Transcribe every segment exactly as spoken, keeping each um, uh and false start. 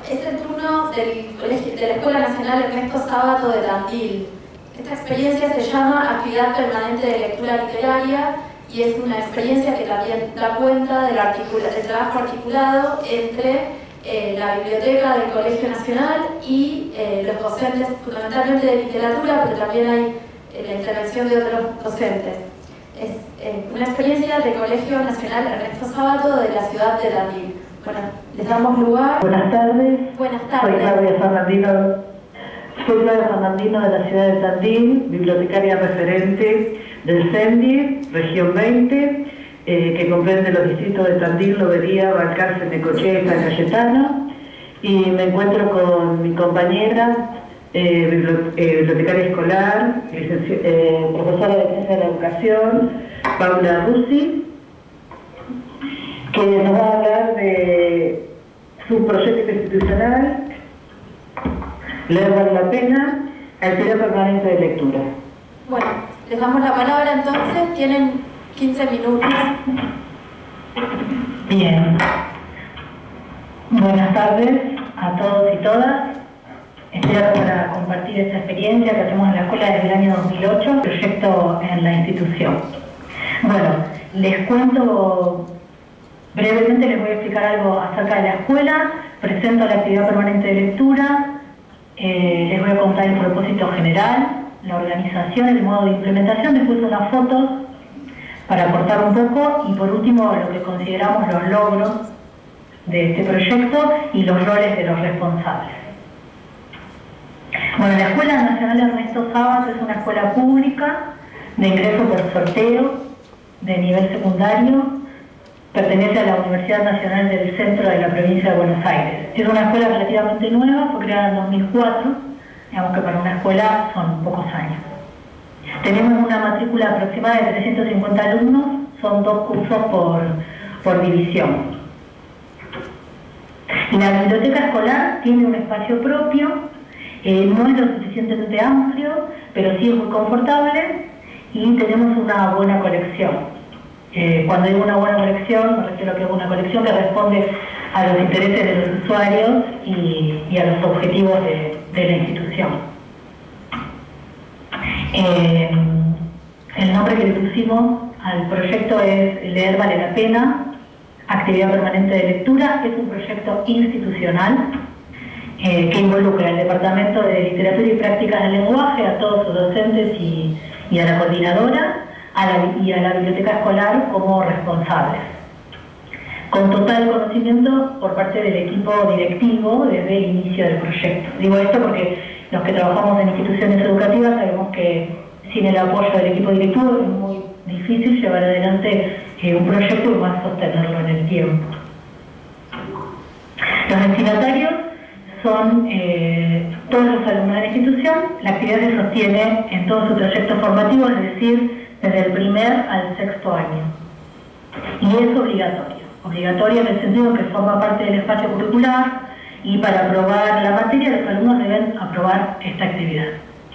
es el turno del colegio, de la Escuela Nacional Ernesto Sábato de Tandil. Esta experiencia se llama Actividad Permanente de Lectura Literaria y es una experiencia que también da cuenta del, articula, del trabajo articulado entre eh, la biblioteca del Colegio Nacional y eh, los docentes, fundamentalmente de literatura, pero también hay eh, la intervención de otros docentes. Es eh, una experiencia del Colegio Nacional Ernesto Sábato de la ciudad de Tandil. Bueno, les damos lugar. Buenas tardes. Buenas tardes. Soy Claudia Fernandino, soy Claudia Fernandino de la ciudad de Tandil, bibliotecaria referente del CENDI, región veinte, eh, que comprende los distritos de Tandil, Lobería, Balcarce, Necochea y San Cayetano. Y me encuentro con mi compañera, eh, bibli eh, bibliotecaria escolar, eh, profesora de Ciencia de la Educación, Paula Russi, que nos va a hablar de su proyecto institucional, Leer vale la pena, actividad permanente de lectura. Bueno, les damos la palabra entonces, tienen quince minutos. Bien. Buenas tardes a todos y todas. Estoy acá para compartir esta experiencia que hacemos en la escuela desde el año dos mil ocho, proyecto en la institución. Bueno, les cuento brevemente, les voy a explicar algo acerca de la escuela, presento la actividad permanente de lectura, eh, les voy a contar el propósito general, la organización, el modo de implementación, después unas fotos para aportar un poco y por último lo que consideramos los logros de este proyecto y los roles de los responsables. Bueno, la Escuela Nacional Ernesto Sábato es una escuela pública de ingreso por sorteo de nivel secundario. Pertenece a la Universidad Nacional del Centro de la Provincia de Buenos Aires. Es una escuela relativamente nueva, fue creada en dos mil cuatro, digamos que para una escuela son pocos años. Tenemos una matrícula aproximada de trescientos cincuenta alumnos, son dos cursos por, por división. La biblioteca escolar tiene un espacio propio, eh, no es lo suficientemente amplio, pero sí es muy confortable y tenemos una buena colección. Eh, cuando digo una buena colección, me refiero a que es una colección que responde a los intereses de los usuarios y, y a los objetivos de, de la institución. Eh, el nombre que le pusimos al proyecto es Leer vale la pena, actividad permanente de lectura. Es un proyecto institucional eh, que involucra al Departamento de Literatura y Prácticas del Lenguaje, a todos sus docentes y, y a la coordinadora, A la, y a la biblioteca escolar como responsables, con total conocimiento por parte del equipo directivo desde el inicio del proyecto. Digo esto porque los que trabajamos en instituciones educativas sabemos que sin el apoyo del equipo directivo es muy difícil llevar adelante eh, un proyecto y más sostenerlo en el tiempo. Los destinatarios son eh, todos los alumnos de la institución. La actividad se sostiene en todo su trayecto formativo, es decir, desde el primer al sexto año. Y es obligatorio. Obligatorio en el sentido que forma parte del espacio curricular y para aprobar la materia los alumnos deben aprobar esta actividad.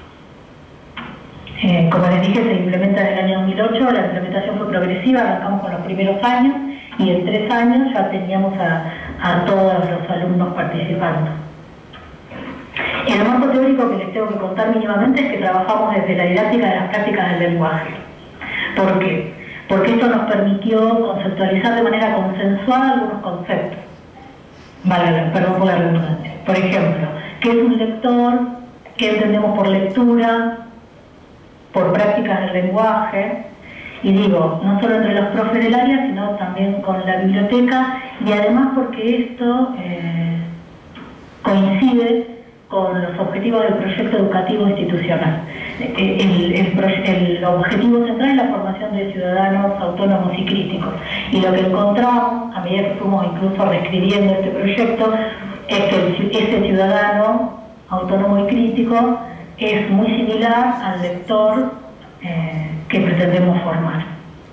Eh, como les dije, se implementa desde el año dos mil ocho, la implementación fue progresiva, arrancamos con los primeros años y en tres años ya teníamos a, a todos los alumnos participando. El marco teórico que les tengo que contar mínimamente es que trabajamos desde la didáctica de las prácticas del lenguaje. ¿Por qué? Porque esto nos permitió conceptualizar de manera consensuada algunos conceptos. Vale, perdón por la redundancia. Por ejemplo, ¿qué es un lector? ¿Qué entendemos por lectura? Por prácticas del lenguaje. Y digo, no solo entre los profes del área, sino también con la biblioteca, y además porque esto eh, coincide con los objetivos del proyecto educativo institucional. El, el, el objetivo central es la formación de ciudadanos autónomos y críticos. Y lo que encontramos, a medida que fuimos incluso reescribiendo este proyecto, es que ese ciudadano autónomo y crítico es muy similar al lector eh, que pretendemos formar.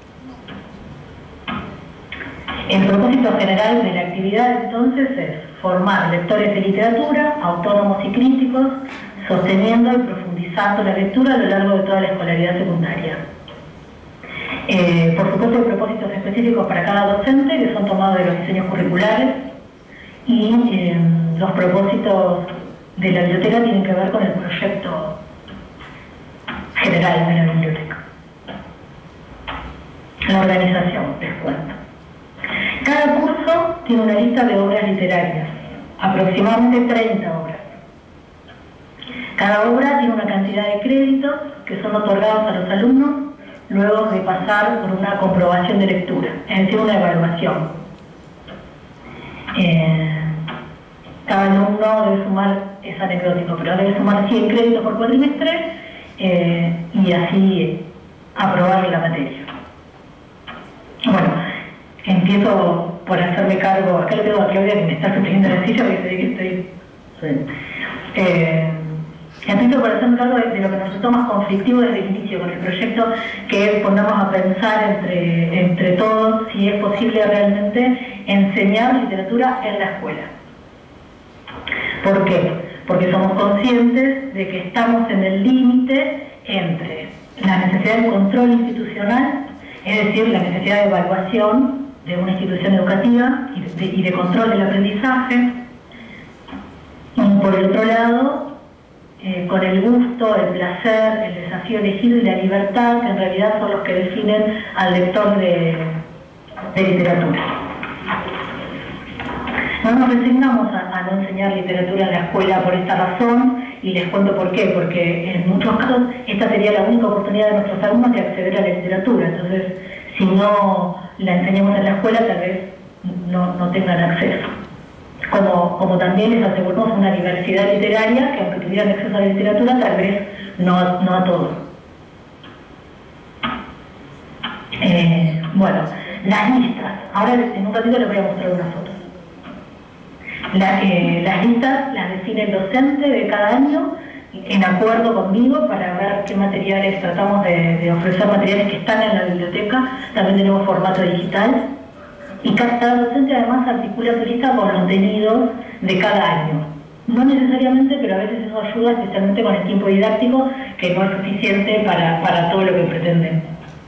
El propósito general de la actividad entonces es formar lectores de literatura, autónomos y críticos, sosteniendo y profundizando la lectura a lo largo de toda la escolaridad secundaria. Eh, por supuesto hay propósitos específicos para cada docente que son tomados de los diseños curriculares y eh, los propósitos de la biblioteca tienen que ver con el proyecto general de la biblioteca. La organización, les cuento. Cada curso tiene una lista de obras literarias, aproximadamente treinta obras. Cada obra tiene una cantidad de créditos que son otorgados a los alumnos luego de pasar por una comprobación de lectura, es decir, una evaluación. Eh, cada alumno debe sumar, es anecdótico, pero debe sumar cien créditos por cuatrimestre eh, y así aprobar la materia. Bueno, empiezo por hacerme cargo, acá le tengo a Claudia que me está sosteniendo la silla porque sé que estoy... Sí. Eh, empiezo por hacerme cargo de, de lo que nos resultó más conflictivo desde el inicio con el proyecto, que es ponernos a pensar entre, entre todos si es posible realmente enseñar literatura en la escuela. ¿Por qué? Porque somos conscientes de que estamos en el límite entre la necesidad de control institucional, es decir, la necesidad de evaluación de una institución educativa y de, y de control del aprendizaje, y por el otro lado, eh, con el gusto, el placer, el desafío elegido y la libertad, que en realidad son los que definen al lector de, de literatura. No nos resignamos a, a no enseñar literatura en la escuela por esta razón, y les cuento por qué, porque en muchos casos esta sería la única oportunidad de nuestros alumnos de acceder a la literatura. Entonces, si no la enseñamos en la escuela, tal vez no, no tengan acceso. Como, como también les aseguramos una diversidad literaria, que aunque tuvieran acceso a la literatura, tal vez no, no a todo. Eh, bueno, las listas. Ahora en un ratito les voy a mostrar unas fotos. La, eh, las listas las define el docente de cada año en acuerdo conmigo para ver qué materiales tratamos de, de ofrecer, materiales que están en la biblioteca. También tenemos formato digital y cada docente además articula su lista con los contenidos de cada año. No necesariamente, pero a veces eso ayuda, especialmente con el tiempo didáctico, que no es suficiente para, para todo lo que pretenden.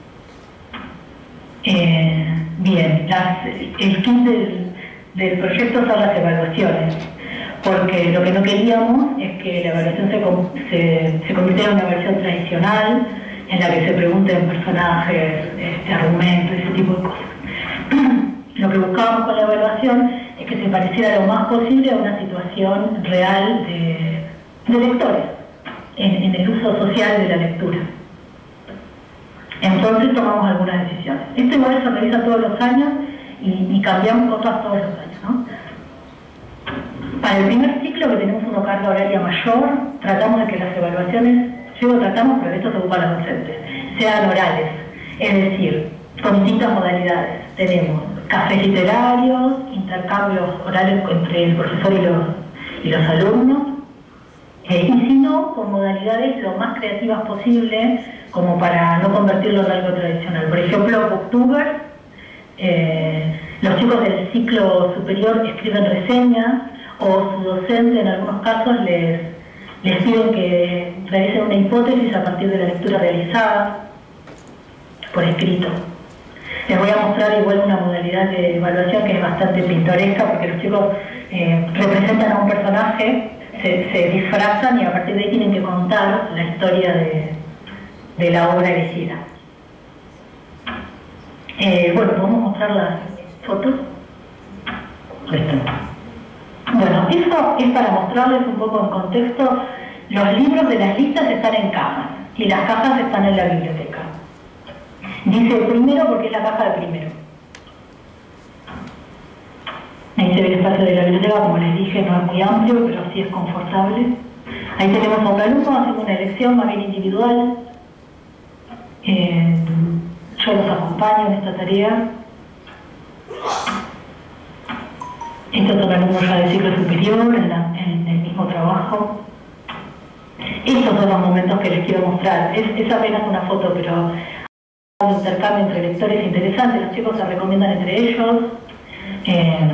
Eh, bien, las, el kit del del proyecto son las evaluaciones, porque lo que no queríamos es que la evaluación se, se, se convirtiera en una versión tradicional en la que se pregunten personajes, este, argumentos, ese tipo de cosas. Lo que buscábamos con la evaluación es que se pareciera lo más posible a una situación real de, de lectores en, en el uso social de la lectura. Entonces tomamos algunas decisiones. Esto igual se realiza todos los años y, y cambiamos cosas todos los años, ¿no? Para el primer ciclo, que tenemos una carga horaria mayor, tratamos de que las evaluaciones, yo lo tratamos, pero esto se ocupa a los docentes, sean orales, es decir, con distintas modalidades. Tenemos cafés literarios, intercambios orales entre el profesor y los, y los alumnos, eh, y si no, con modalidades lo más creativas posible, como para no convertirlo en algo tradicional. Por ejemplo, Booktuber. Eh, los chicos del ciclo superior escriben reseñas, o su docente en algunos casos les, les piden que realicen una hipótesis a partir de la lectura realizada por escrito. Les voy a mostrar igual una modalidad de evaluación que es bastante pintoresca, porque los chicos eh, representan a un personaje, se, se disfrazan y a partir de ahí tienen que contar la historia de, de la obra elegida. Eh, bueno, podemos mostrar las fotos. Bueno, eso es para mostrarles un poco en contexto. Los libros de las listas están en cajas y las cajas están en la biblioteca. Dice primero porque es la caja de primero. Ahí se ve el espacio de la biblioteca, como les dije, no es muy amplio, pero sí es confortable. Ahí tenemos a un alumno haciendo una elección más bien individual. Eh, Yo los acompaño en esta tarea. Estos son alumnos ya de ciclo superior, en, la, en el mismo trabajo. Estos son los momentos que les quiero mostrar. Es, es apenas una foto, pero hay un intercambio entre lectores interesante. Los chicos se recomiendan entre ellos. Eh,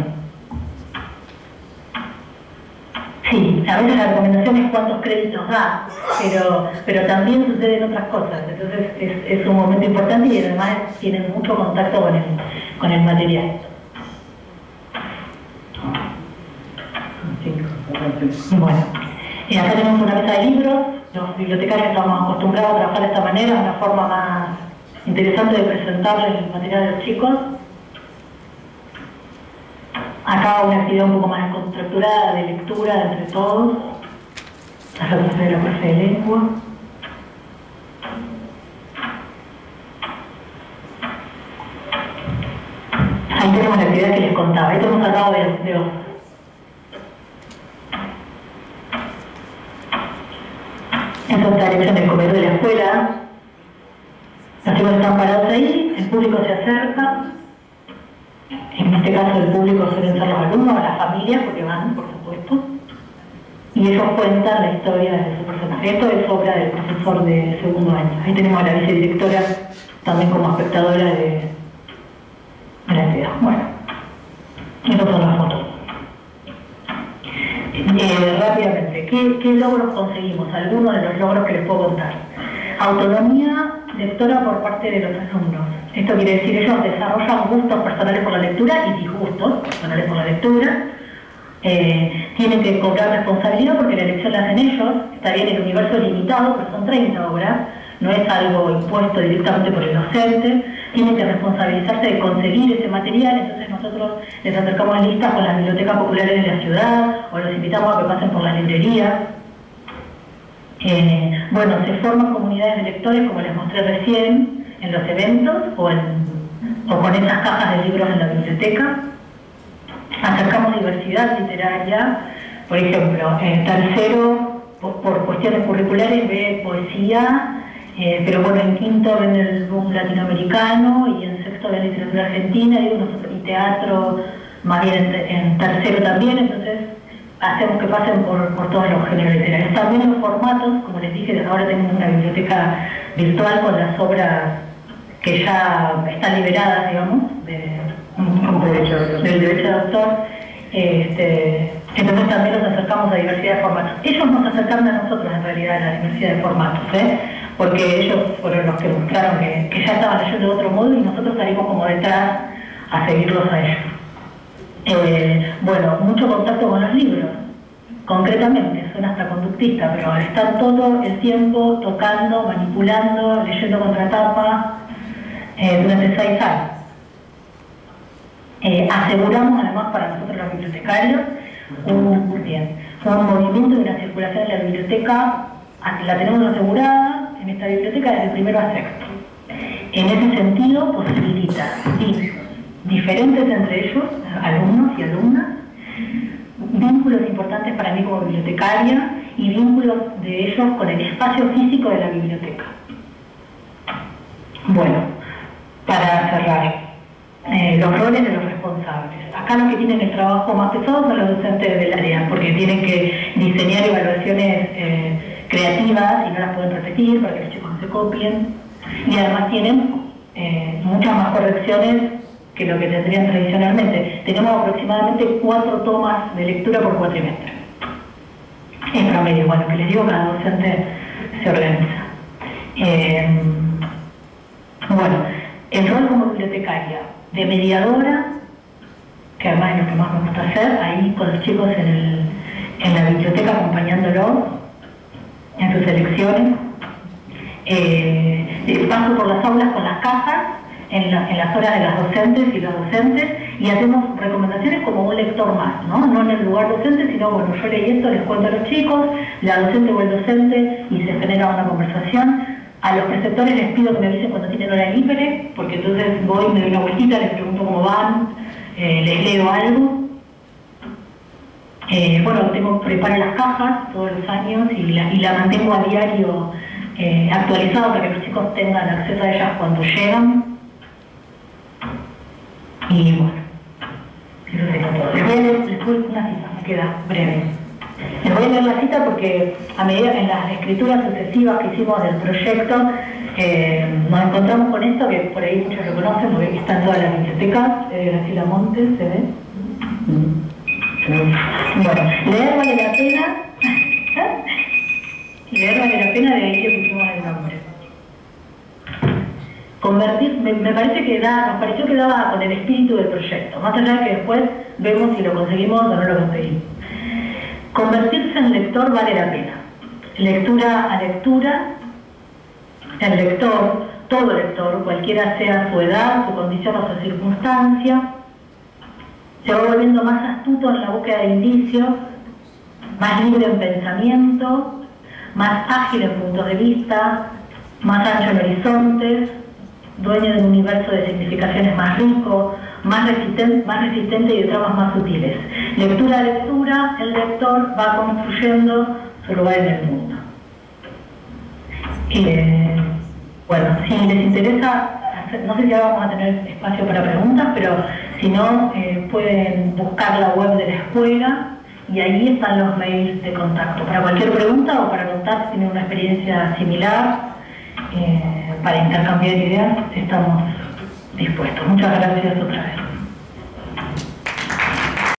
sí, a veces la recomendación es cuántos créditos da, pero, pero también suceden otras cosas. Entonces es, es un momento importante y además tienen mucho contacto con el, con el material. Cinco. Bueno, eh, acá tenemos una mesa de libros. Los bibliotecarios estamos acostumbrados a trabajar de esta manera, una forma más interesante de presentarles el material de los chicos. Acá una actividad un poco más estructurada de lectura entre todos. La clase de la clase de lengua. Ahí tenemos la actividad que les contaba. Esto hemos sacado de, de hojas. Esto está hecho en el comedor de la escuela. Los chicos están parados ahí, el público se acerca. En este caso el público suelen ser los alumnos o las familias, porque van, por supuesto. Y ellos cuentan la historia de su personaje. Esto es obra del profesor de segundo año. Ahí tenemos a la vicedirectora también como espectadora de, de la actividad. Bueno, estas son las fotos. Eh, rápidamente, ¿qué, ¿qué logros conseguimos? Algunos de los logros que les puedo contar. Autonomía lectora por parte de los alumnos. Esto quiere decir, ellos desarrollan gustos personales por la lectura y disgustos personales por la lectura. Eh, tienen que cobrar responsabilidad porque la elección la hacen ellos. Está bien, el universo es limitado, pero son treinta obras. No es algo impuesto directamente por el docente. Tienen que responsabilizarse de conseguir ese material. Entonces nosotros les acercamos listas con las bibliotecas populares de la ciudad o los invitamos a que pasen por las librerías. Eh, bueno, se forman comunidades de lectores, como les mostré recién, en los eventos o, en, o con esas cajas de libros en la biblioteca. Acercamos diversidad literaria, por ejemplo, en tercero, por, por cuestiones curriculares, ve poesía, eh, pero bueno, en quinto ven el boom latinoamericano y en sexto ven literatura argentina, digo, nosotros, y teatro, más bien en, en tercero también, entonces hacemos que pasen por, por todos los géneros literarios. También los formatos, como les dije, ahora tenemos una biblioteca virtual con las obras que ya están liberadas, digamos, de, derecho de del derecho de autor. Este, entonces también nos acercamos a diversidad de formatos. Ellos nos acercaron a nosotros en realidad a la diversidad de formatos, ¿eh? Porque ellos fueron los que mostraron que, que ya estaban leyendo de otro modo y nosotros salimos como detrás a seguirlos a ellos. Eh, bueno, mucho contacto con los libros, concretamente, suena hasta conductista, pero están todo el tiempo tocando, manipulando, leyendo contratapa eh, durante seis años. Eh, aseguramos además para nosotros los bibliotecarios un, bien, un movimiento y una circulación en la biblioteca, la tenemos asegurada en esta biblioteca desde primero a sexto. En ese sentido posibilita sí, diferentes entre ellos, alumnos y alumnas, vínculos importantes para mí como bibliotecaria y vínculos de ellos con el espacio físico de la biblioteca. Bueno, para cerrar, eh, los roles de los responsables. Acá los que tienen el trabajo más pesado son los docentes del área, porque tienen que diseñar evaluaciones eh, creativas y no las pueden repetir para que los chicos no se copien. Y además tienen eh, muchas más correcciones que lo que tendrían tradicionalmente. Tenemos aproximadamente cuatro tomas de lectura por cuatrimestre. En promedio, bueno, que les digo, cada docente se organiza. Eh, bueno, el rol como bibliotecaria, de mediadora, que además es lo que más me gusta hacer, ahí con los chicos en, el, en la biblioteca acompañándolos en sus elecciones. Eh, paso por las aulas con las casas, En, la, en las horas de las docentes y los docentes, y hacemos recomendaciones como un lector más, ¿no? No en el lugar docente, sino, bueno, yo leí esto, les cuento a los chicos, la docente o el docente, y se genera una conversación. A los preceptores les pido que me avisen cuando tienen hora libre, porque entonces voy, me doy una vueltita, les pregunto cómo van, eh, les leo algo. Eh, bueno, tengo, preparo las cajas todos los años y la, y la mantengo a diario eh, actualizada para que los chicos tengan acceso a ellas cuando llegan. Y bueno, eso sería todo. Les voy a leer, les voy a una cita, me queda breve. Les voy a leer la cita porque a medida que en las escrituras sucesivas que hicimos del proyecto eh, nos encontramos con esto, que por ahí muchos lo conocen, porque está en todas las bibliotecas, eh, Graciela Montes, ¿se ve? Bueno, leer vale la pena, leer vale la pena, de ahí que pusimos el nombre. Convertir, me, me parece que da, nos pareció que daba con el espíritu del proyecto, más allá de que después vemos si lo conseguimos o no lo conseguimos. Convertirse en lector vale la pena. Lectura a lectura, el lector, todo lector, cualquiera sea su edad, su condición o su circunstancia, se va volviendo más astuto en la búsqueda de indicios, más libre en pensamiento, más ágil en puntos de vista, más ancho en horizontes, dueño de un universo de significaciones más rico, más resistente, más resistente y de tramas más sutiles. Lectura a lectura, el lector va construyendo su lugar en el mundo. Eh, bueno, si les interesa, no sé si ahora vamos a tener espacio para preguntas, pero si no, eh, pueden buscar la web de la escuela y ahí están los mails de contacto. Para cualquier pregunta o para contar si tienen una experiencia similar, eh, para intercambiar ideas, estamos dispuestos. Muchas gracias otra vez.